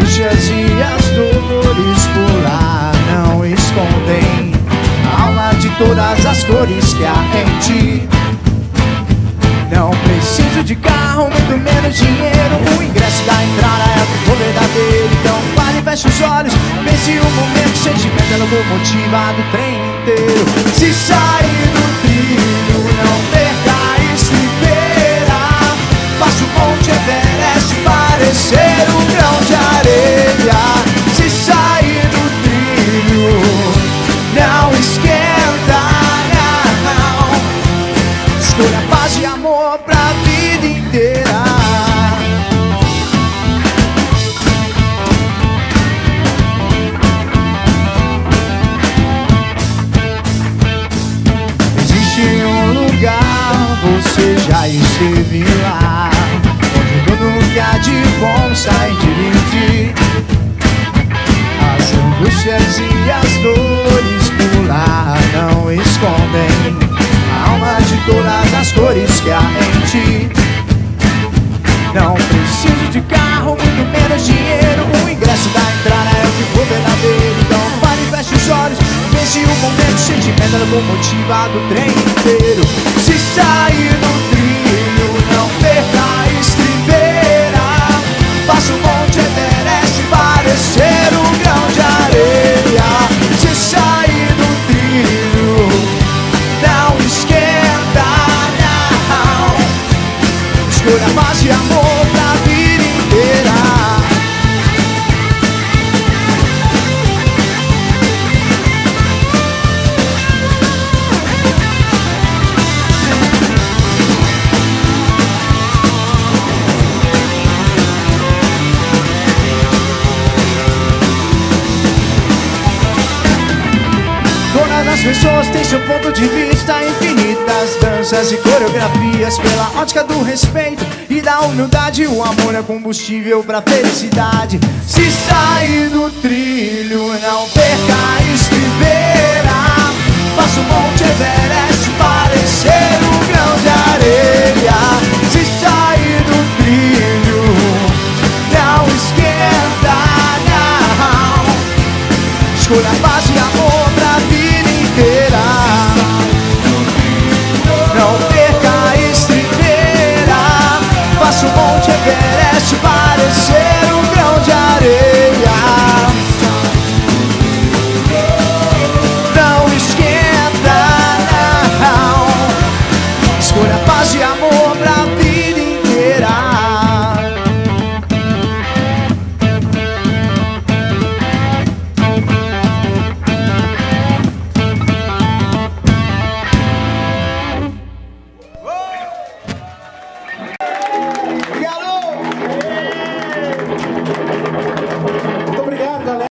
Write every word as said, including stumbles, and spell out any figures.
angústias e as dores por lá não escondem a alma de todas as cores que há em ti. Não preciso de carro, muito menos dinheiro. O ingresso da entrada é o que for verdadeiro. Então pare e feche os olhos, pense um momento. O sentimento é locomotiva do trem inteiro. Se sair do trilho, não perca a estribeira. Faça o Monte Everest parecer um grão de areia. Se sair do trilho, não esquenta, não. Escolha paz e amor pra vida inteira. Existe um lugar, você já esteve lá, onde tudo que há de bom sai de dividir. As angústias e as dores por lá não escondem a alma de todas as cores que há em ti. Não preciso de carro, muito menos dinheiro. O ingresso da entrada é o que for verdadeiro. Então pare e feche os olhos, pense um momento. O sentimento é locomotiva do trem inteiro. Se sair do trilho, não perca a estribeira. Faça o Monte Everest parecer um grão de areia. Se sair do trilho, não esquenta, não. Escolha paz e amor pra vida inteira. Todas as pessoas têm seu ponto de vista, infinitas danças e coreografias. Pela ótica do respeito e da humildade, o amor é combustível pra felicidade. Se sair do trilho, não perca a estribeira. Faça o Monte Everest parecer um grão de areia. Se sair do trilho, não esquenta, não. Escolha a